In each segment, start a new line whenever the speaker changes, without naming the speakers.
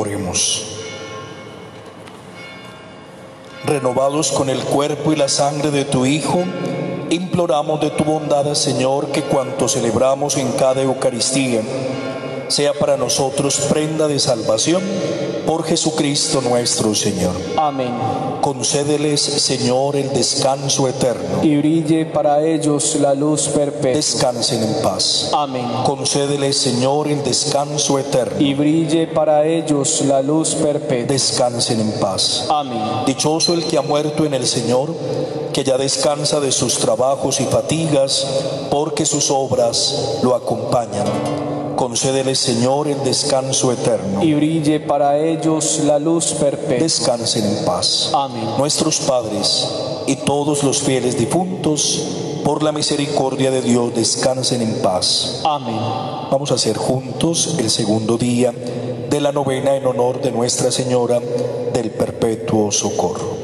Oremos. Renovados con el cuerpo y la sangre de tu Hijo, imploramos de tu bondad, Señor, que cuanto celebramos en cada Eucaristía sea para nosotros prenda de salvación por Jesucristo nuestro Señor.
Amén.
Concédeles, Señor, el descanso eterno.
Y brille para ellos la luz perpetua.
Descansen en paz.
Amén.
Concédeles, Señor, el descanso eterno.
Y brille para ellos la luz perpetua.
Descansen en paz.
Amén.
Dichoso el que ha muerto en el Señor, que ya descansa de sus trabajos y fatigas, porque sus obras lo acompañan. Concédeles, Señor, el descanso eterno.
Y brille para ellos la luz perpetua.
Descansen en paz.
Amén.
Nuestros padres y todos los fieles difuntos, por la misericordia de Dios, descansen en paz.
Amén.
Vamos a hacer juntos el segundo día de la novena en honor de Nuestra Señora del Perpetuo Socorro.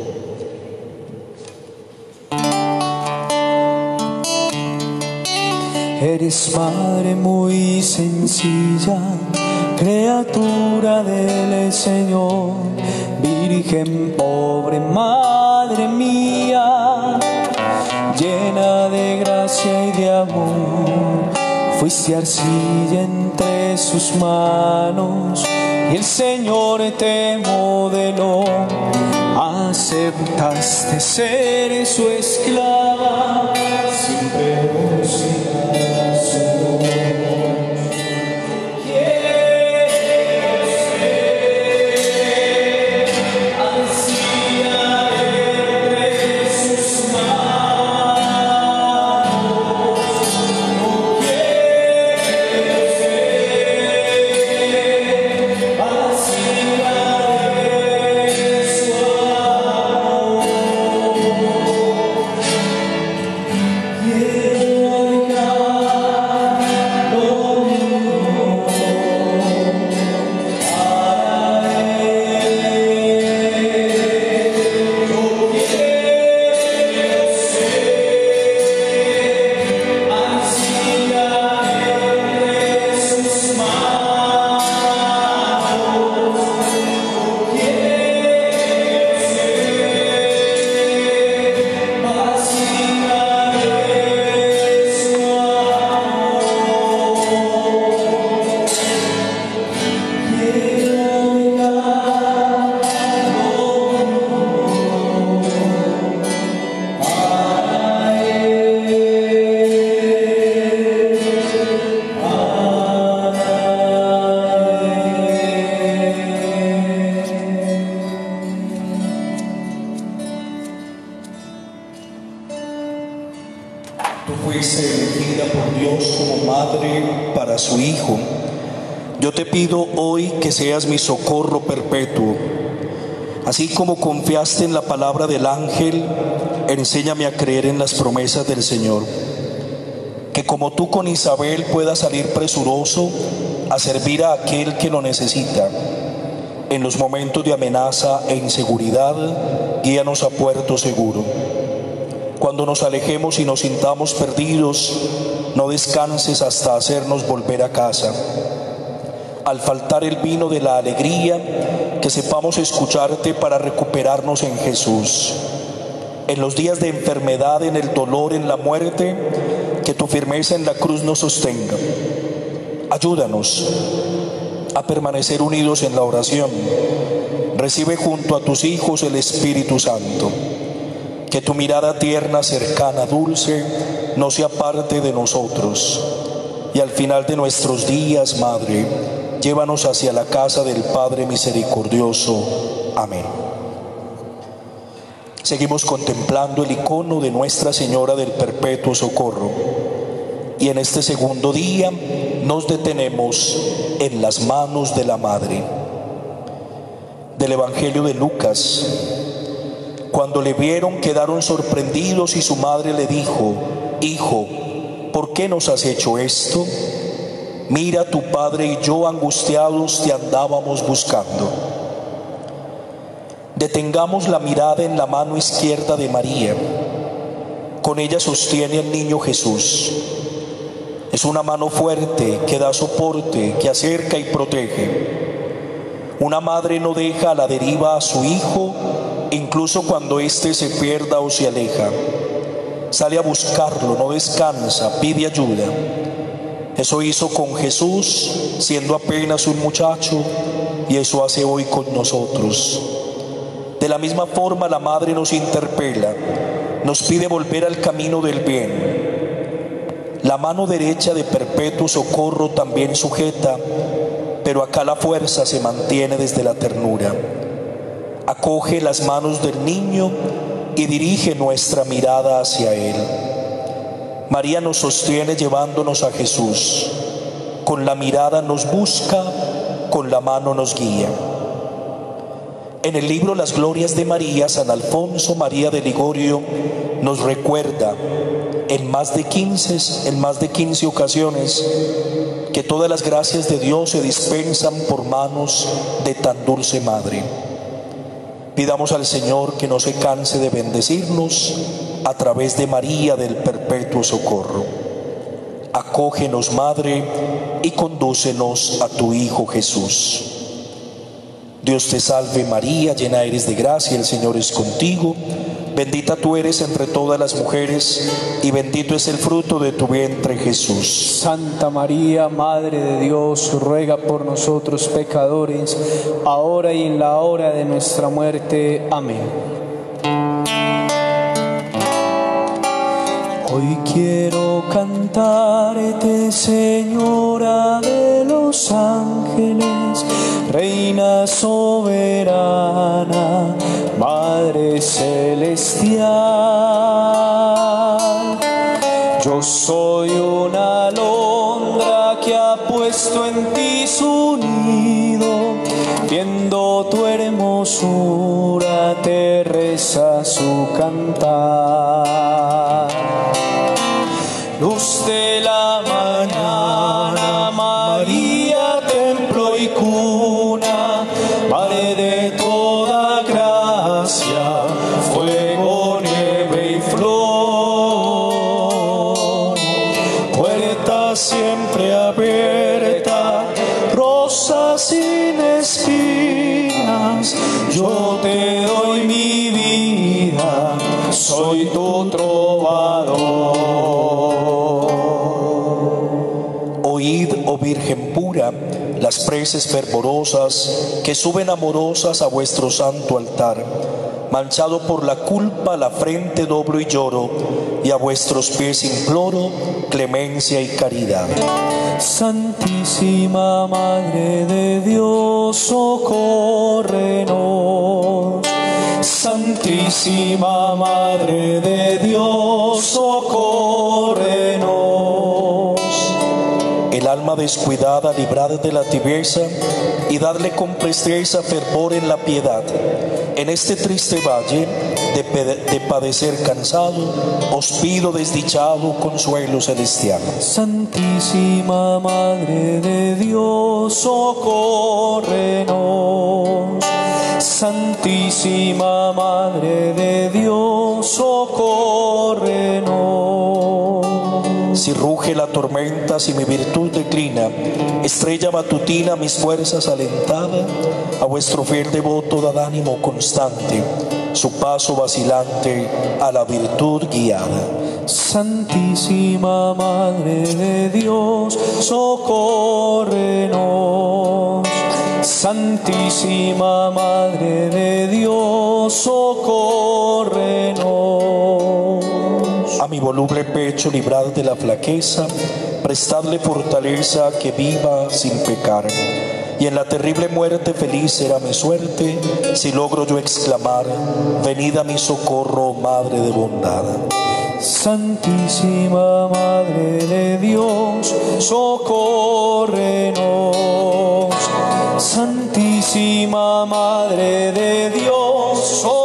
Eres madre muy sencilla, criatura del Señor, virgen pobre, madre mía, llena de gracia y de amor. Fuiste arcilla entre sus manos y el Señor te modeló. Aceptaste ser su esclava, siempre buscarás su voz. Quiero ser arcilla entre sus manos. No quiero ser arcilla de su amor. Quiero dejar lo mío para Él. Yo quiero ser arcilla entre sus manos. Yo quiero ser arcilla de su amor. Quiero
Tú fuiste elegida por Dios como madre para su Hijo. Yo te pido hoy que seas mi socorro perpetuo. Así como confiaste en la palabra del ángel, enséñame a creer en las promesas del Señor. Que como tú con Isabel pueda salir presuroso a servir a aquel que lo necesita. En los momentos de amenaza e inseguridad, guíanos a puerto seguro. Cuando nos alejemos y nos sintamos perdidos, no descanses hasta hacernos volver a casa. Al faltar el vino de la alegría, que sepamos escucharte para recuperarnos en Jesús. En los días de enfermedad, en el dolor, en la muerte, que tu firmeza en la cruz nos sostenga. Ayúdanos a permanecer unidos en la oración. Recibe junto a tus hijos el Espíritu Santo. Que tu mirada tierna, cercana, dulce, no se aparte de nosotros. Y al final de nuestros días, Madre, llévanos hacia la casa del Padre misericordioso. Amén. Seguimos contemplando el icono de Nuestra Señora del Perpetuo Socorro. Y en este segundo día nos detenemos en las manos de la Madre. Del Evangelio de Lucas. Cuando le vieron, quedaron sorprendidos y su madre le dijo: Hijo, ¿por qué nos has hecho esto? Mira, tu padre y yo angustiados te andábamos buscando. Detengamos la mirada en la mano izquierda de María. Con ella sostiene al niño Jesús. Es una mano fuerte que da soporte, que acerca y protege. Una madre no deja a la deriva a su hijo, incluso cuando éste se pierda o se aleja. Sale a buscarlo, no descansa, pide ayuda. Eso hizo con Jesús, siendo apenas un muchacho, y eso hace hoy con nosotros. De la misma forma, la madre nos interpela, nos pide volver al camino del bien. La mano derecha de Perpetuo Socorro también sujeta, pero acá la fuerza se mantiene desde la ternura. Acoge las manos del niño y dirige nuestra mirada hacia él. María nos sostiene llevándonos a Jesús. Con la mirada nos busca, con la mano nos guía. En el libro Las Glorias de María, San Alfonso María de Ligorio nos recuerda en más de 15 ocasiones que todas las gracias de Dios se dispensan por manos de tan dulce madre. Pidamos al Señor que no se canse de bendecirnos a través de María del Perpetuo Socorro. Acógenos, Madre, y condúcenos a tu Hijo Jesús. Dios te salve María, llena eres de gracia, el Señor es contigo. Bendita tú eres entre todas las mujeres, y bendito es el fruto de tu vientre, Jesús.
Santa María, Madre de Dios, ruega por nosotros pecadores, ahora y en la hora de nuestra muerte. Amén. Hoy quiero cantarte, Señora de los ángeles, Reina soberana, Madre celestial. Yo soy una alondra que ha puesto en ti su nido, viendo tu hermosura te reza su cantar. Luz de la mañana, María, templo y cuna, Madre de toda gracia, fuego, nieve y flor. Puerta siempre abierta, rosa sin espinas, yo te doy mi vida, soy tu trovador.
Oíd, oh Virgen pura, las preces fervorosas que suben amorosas a vuestro santo altar. Manchado por la culpa, la frente doblo y lloro, y a vuestros pies imploro clemencia y caridad.
Santísima Madre de Dios, socórrenos. Santísima Madre de Dios, socórrenos.
El alma descuidada, librad de la tibieza, y dadle con presteza fervor en la piedad. En este triste valle de padecer cansado, os pido desdichado consuelo celestial.
Santísima Madre de Dios, socórrenos. Santísima Madre de Dios, socórrenos.
Si ruge la tormenta, si mi virtud declina, estrella matutina mis fuerzas alentada, a vuestro fiel devoto dad ánimo constante, su paso vacilante a la virtud guiada.
Santísima Madre de Dios, socórrenos. Santísima Madre de Dios, socórrenos.
A mi voluble pecho librad de la flaqueza, prestadle fortaleza que viva sin pecar. Y en la terrible muerte feliz será mi suerte, si logro yo exclamar, venid a mi socorro, Madre de bondad.
Santísima Madre de Dios, socórrenos. Santísima Madre de Dios,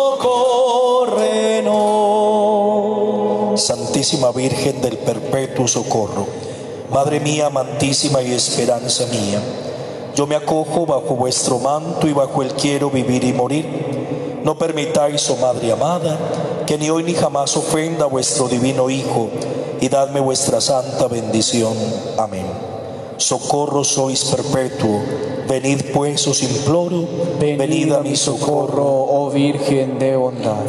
socórrenos.
Santísima Virgen del Perpetuo Socorro, Madre mía, amantísima y esperanza mía, yo me acojo bajo vuestro manto y bajo él quiero vivir y morir. No permitáis, oh Madre amada, que ni hoy ni jamás ofenda a vuestro divino Hijo, y dadme vuestra santa bendición. Amén. socorro sois perpetuo. Venid pues, os imploro,
Venid a mi socorro, oh Virgen de bondad.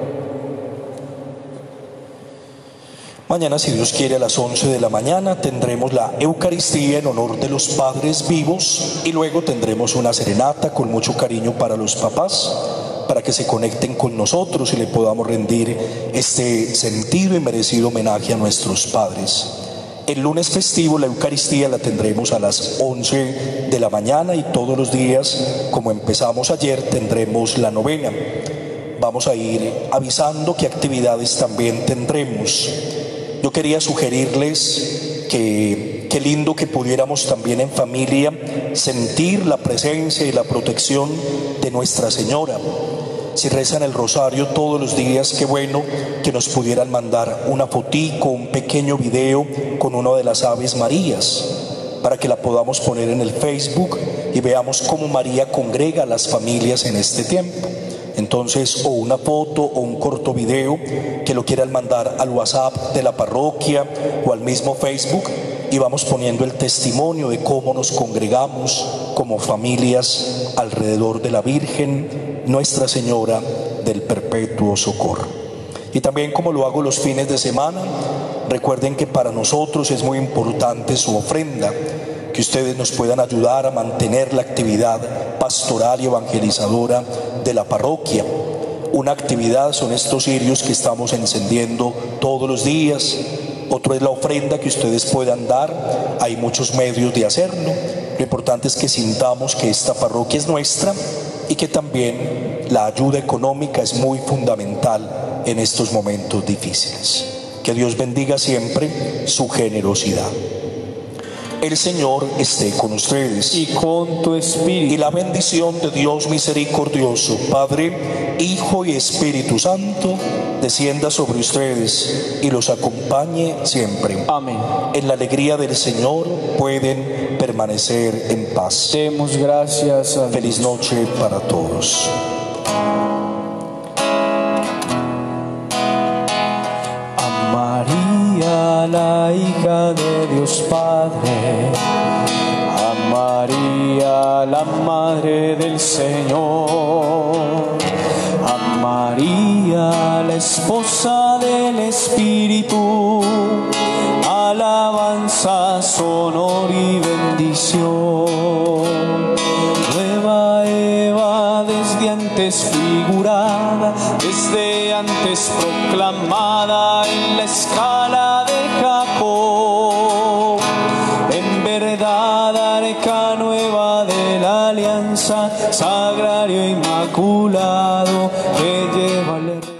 Mañana, si Dios quiere, a las 11 de la mañana tendremos la Eucaristía en honor de los padres vivos y luego tendremos una serenata con mucho cariño para los papás, para que se conecten con nosotros y le podamos rendir este sentido y merecido homenaje a nuestros padres. El lunes festivo la Eucaristía la tendremos a las 11 de la mañana y todos los días, como empezamos ayer, tendremos la novena. Vamos a ir avisando qué actividades también tendremos. Yo quería sugerirles que qué lindo que pudiéramos también en familia sentir la presencia y la protección de Nuestra Señora. Si rezan el rosario todos los días, qué bueno que nos pudieran mandar una fotico, un pequeño video con una de las Aves Marías, para que la podamos poner en el Facebook y veamos cómo María congrega a las familias en este tiempo. Entonces, o una foto o un corto video que lo quieran mandar al WhatsApp de la parroquia o al mismo Facebook, y vamos poniendo el testimonio de cómo nos congregamos como familias alrededor de la Virgen, Nuestra Señora del Perpetuo Socorro. Y también, como lo hago los fines de semana, recuerden que para nosotros es muy importante su ofrenda, que ustedes nos puedan ayudar a mantener la actividad pastoral y evangelizadora de la parroquia. Una actividad son estos cirios que estamos encendiendo todos los días. Otro es la ofrenda que ustedes puedan dar. Hay muchos medios de hacerlo. Lo importante es que sintamos que esta parroquia es nuestra y que también la ayuda económica es muy fundamental en estos momentos difíciles. Que Dios bendiga siempre su generosidad. El Señor esté con ustedes.
Y con tu espíritu.
Y la bendición de Dios misericordioso, Padre, Hijo y Espíritu Santo, descienda sobre ustedes y los acompañe siempre.
Amén.
En la alegría del Señor pueden permanecer en paz.
Demos gracias a Dios.
Feliz noche para todos.
A María, la hija de Dios Padre, a María, la Madre del Señor, a María, la esposa del Espíritu, alabanzas, honor y bendición. Nueva Eva, desde antes figurada, desde antes proclamada en la escala de Jacob, en verdad arca nueva de la alianza, sagrario inmaculado que lleva el rey.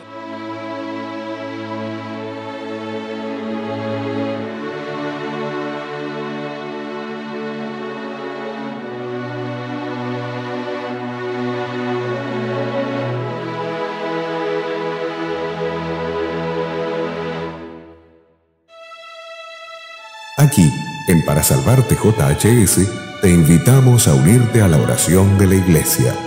Aquí, en Para Salvarte JHS, te invitamos a unirte a la oración de la Iglesia.